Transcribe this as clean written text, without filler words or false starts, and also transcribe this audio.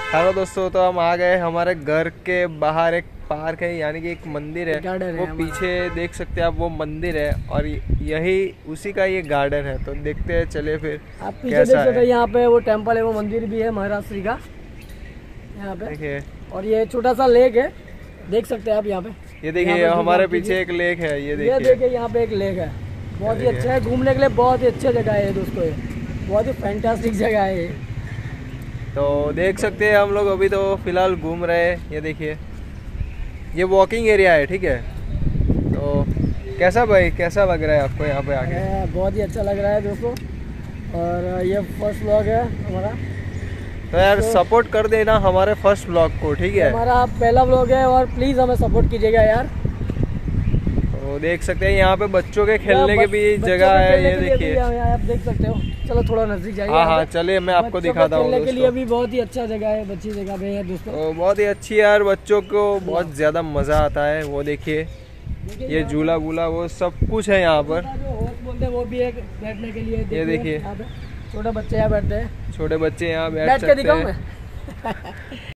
Hello दोस्तों, तो हम आ गए हमारे घर के बाहर। एक पार्क है, यानी कि एक मंदिर है। वो पीछे देख सकते हैं आप, वो मंदिर है और यही उसी का ये गार्डन है। तो देखते हैं, चलिए फिर आप पीछे देख सकते हैं, यहाँ पे वो टेम्पल है, वो मंदिर भी है महाराष्ट्र का यहाँ पे। देखिए, और ये छोटा सा लेक है, देख सकते हैं आप यहाँ पे। ये देखिए हमारे पीछे एक लेक है, ये देखिए यहाँ पे एक लेक है, बहुत ही अच्छा है घूमने के लिए, बहुत ही अच्छा जगह है दोस्तों, ये बहुत ही फैंटास्टिक जगह है ये। तो देख सकते हैं हम लोग अभी तो फिलहाल घूम रहे हैं। ये देखिए, ये वॉकिंग एरिया है, ठीक है। तो कैसा भाई, कैसा लग रहा है आपको यहाँ पे आके? बहुत ही अच्छा लग रहा है दोस्तों, और ये फर्स्ट व्लॉग है हमारा। तो यार सपोर्ट कर देना हमारे फर्स्ट व्लॉग को, ठीक है। हमारा पहला व्लॉग है और प्लीज़ हमें सपोर्ट कीजिएगा यार। तो देख सकते हैं यहाँ पे बच्चों के खेलने की भी जगह है, ये देखिए आप देख सकते हो। चलो थोड़ा नजदीक जाइए। हाँ, चलिए मैं आपको दिखाता हूँ। खेलने के लिए भी बहुत ही अच्छा जगह है, अच्छी जगह पे है दोस्तों। तो बहुत ही अच्छी यार, बच्चों को बहुत ज्यादा मजा आता है। वो देखिए ये झूला वूला वो सब कुछ है यहाँ पर। बोलते हैं वो भी है बैठने के लिए। ये देखिए छोटे बच्चे यहाँ बैठते हैं, छोटे बच्चे यहाँ बैठ सकते हैं।